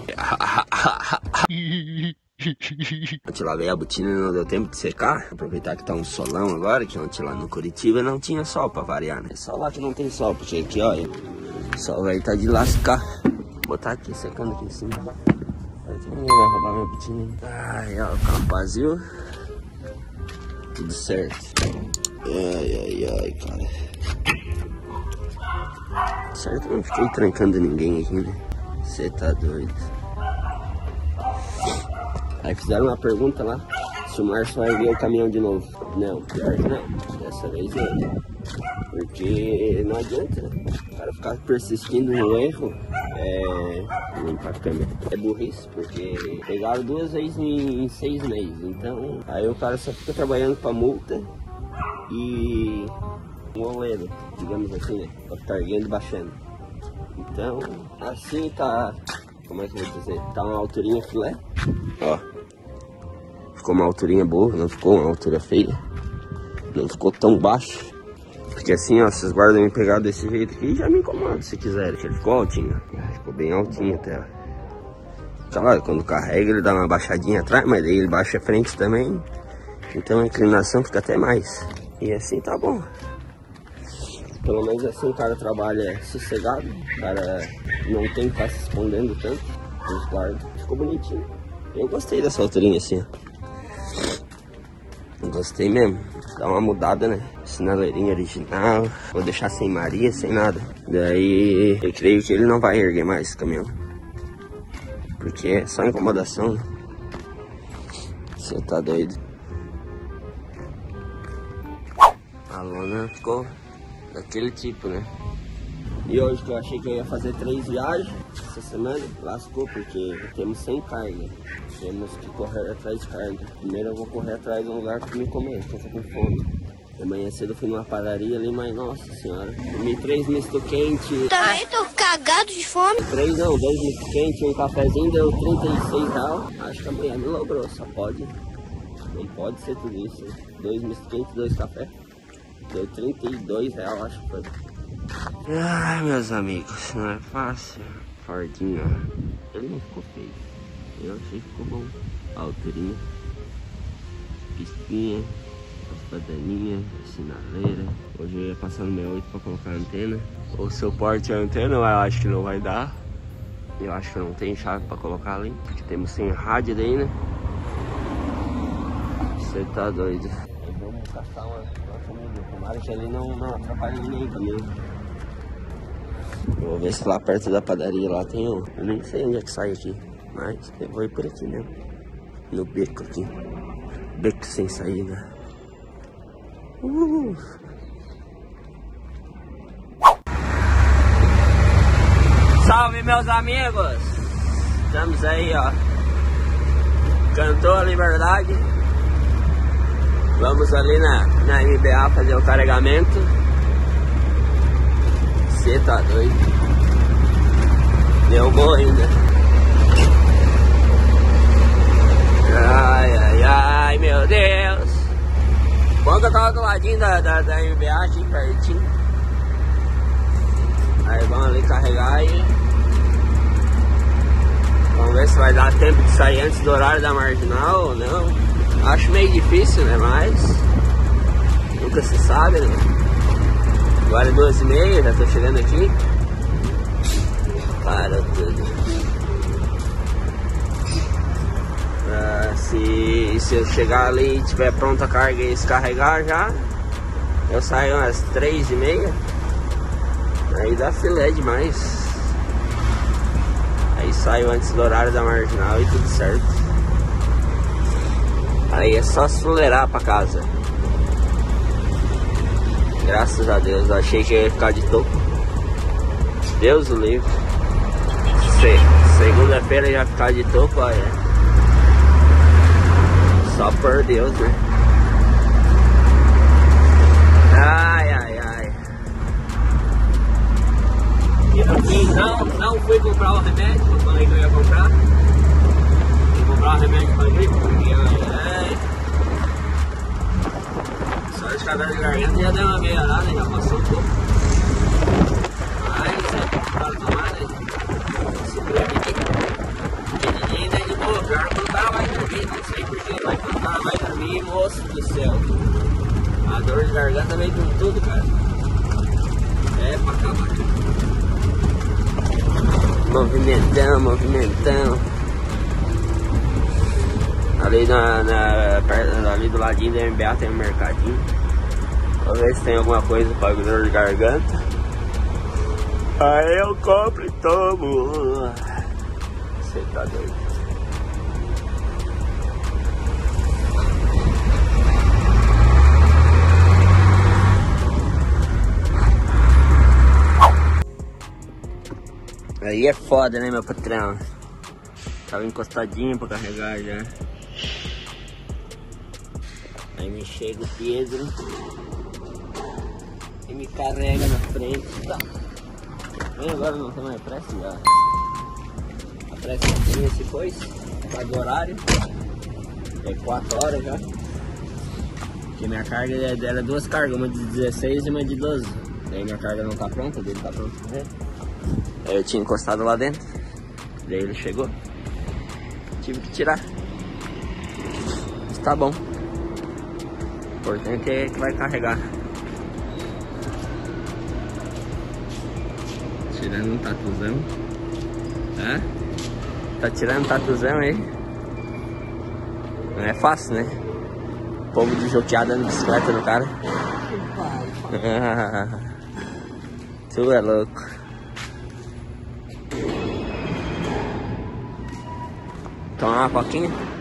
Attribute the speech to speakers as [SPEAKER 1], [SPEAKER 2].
[SPEAKER 1] Ontem lavei a botina e não deu tempo de secar. Aproveitar que tá um solão agora, que ontem lá no Curitiba não tinha sol pra variar, né? É só lá que não tem sol, porque aqui, olha, o sol vai tá de lascar. Vou botar aqui, secando aqui em cima. Ninguém vai roubar minha botina. Ai, ó, o carro vazio. Tudo certo. Ai, cara. Certo, não fiquei trancando ninguém aqui, né? Você tá doido. Aí fizeram uma pergunta lá, se o Márcio vai ver o caminhão de novo. Não, pior que não. Dessa vez não. Porque não adianta, né? O cara ficar persistindo no erro limpar a câmera. É burrice, porque pegaram 2 vezes em 6 meses. Então, aí o cara só fica trabalhando pra multa e um oleiro, digamos assim, né? Pra ficar erguendo e baixando. Então, assim tá, como é que eu vou dizer? Tá uma alturinha filé. Ó, ficou uma alturinha boa, não ficou uma altura feia. Não ficou tão baixo. Porque assim, ó, vocês guardam me pegar desse jeito aqui, já me incomoda se quiserem. Ele ficou altinho, ficou bem altinho até. Claro, quando carrega ele dá uma baixadinha atrás, mas daí ele baixa a frente também. Então a inclinação fica até mais. E assim tá bom. Pelo menos assim o cara trabalha sossegado. O cara não tem que estar se escondendo tanto. Os guardas. Ficou bonitinho. Eu gostei dessa alturinha assim, ó. Gostei mesmo. Dá uma mudada, né? Sinaleirinha original. Vou deixar sem Maria, sem nada. Daí eu creio que ele não vai erguer mais esse caminhão. Porque é só incomodação, né? Você tá doido. A lona ficou daquele tipo, né? E hoje que eu achei que eu ia fazer 3 viagens essa semana, lascou, porque temos 100 carga. Temos que correr atrás de carga. Primeiro eu vou correr atrás de um lugar pra me comer, porque eu tô com fome. Amanhã cedo eu fui numa padaria ali, mas nossa senhora, comi 3 misto quente.
[SPEAKER 2] Também tô cagado de fome.
[SPEAKER 1] 3 não, 2 misto quente, um cafezinho deu R$36. Acho que amanhã me logrou, só pode. Não pode ser tudo isso. 2 misto quente, 2 café. Deu R$32, acho que foi. Ai, meus amigos, não é fácil. Fordinho, ó. Ele não ficou feio. Eu achei que ficou bom. A alturinha, pistinha, as badaninhas, a sinaleira. Hoje eu ia passar no 68 pra colocar a antena. Ou se eu porte a antena, mas eu acho que não vai dar. Eu acho que eu não tenho chave pra colocar ali. Porque temos sem rádio daí, né? Você tá doido. Vamos caçar uma família. Tomara que ali não atrapalhe ninguém também. Vou ver se lá perto da padaria lá tem um. Eu nem sei onde é que sai aqui. Mas eu vou ir por aqui mesmo. No beco aqui. Beco sem saída. Salve, meus amigos! Estamos aí, ó. Cantou a Liberdade. Vamos ali na MBA fazer o carregamento. Você tá doido? Deu bom ainda. Ai, meu Deus. Bom que eu tava do ladinho da MBA aqui pertinho. Aí vamos ali carregar e vamos ver se vai dar tempo de sair antes do horário da marginal ou não. Acho meio difícil, né? Mas nunca se sabe, né? Agora é 2h30, já tô chegando aqui. Para tudo. Se eu chegar ali e tiver pronta a carga e descarregar já, eu saio umas 3h30. Aí dá filé demais. Aí saio antes do horário da marginal e tudo certo. Aí é só acelerar pra casa. Graças a Deus, eu achei que eu ia ficar de topo. Deus o livre. Segunda-feira já ficar de topo, olha. Só por Deus, né? Ai. E não fui comprar o remédio, eu falei que eu ia comprar. Vou comprar o remédio pra gripe, porque só de cabelo de garganta já deu uma melhorada, já passou um pouco. Mas é pra tomar, né? Esse gripe aqui. céu. A dor de garganta veio com tudo, cara. É pra acabar. Movimentão. Ali, ali do ladinho da MBA tem um mercadinho. Vou ver se tem alguma coisa pra dor de garganta. Aí eu compro e tomo. Você tá doido. Aí é foda, né, meu patrão? Tava encostadinho pra carregar já. Aí me chega o Pedro e me carrega na frente. Tá. E agora não tem mais pressa já. A pressa se foi, tá do horário. É 4 horas já. Porque minha carga era 2 cargas, uma de 16 e uma de 12. Daí minha carga não tá pronta, dele tá pronto pra ver. Aí eu tinha encostado lá dentro. Daí ele chegou. Tive que tirar. Mas tá bom. O importante é que vai carregar. Tirando um tatuzão. Hã? Tá tirando um tatuzão aí? Não é fácil, né? O povo de joqueada dando bicicleta no cara. Tu é louco. Tomar uma coquinha?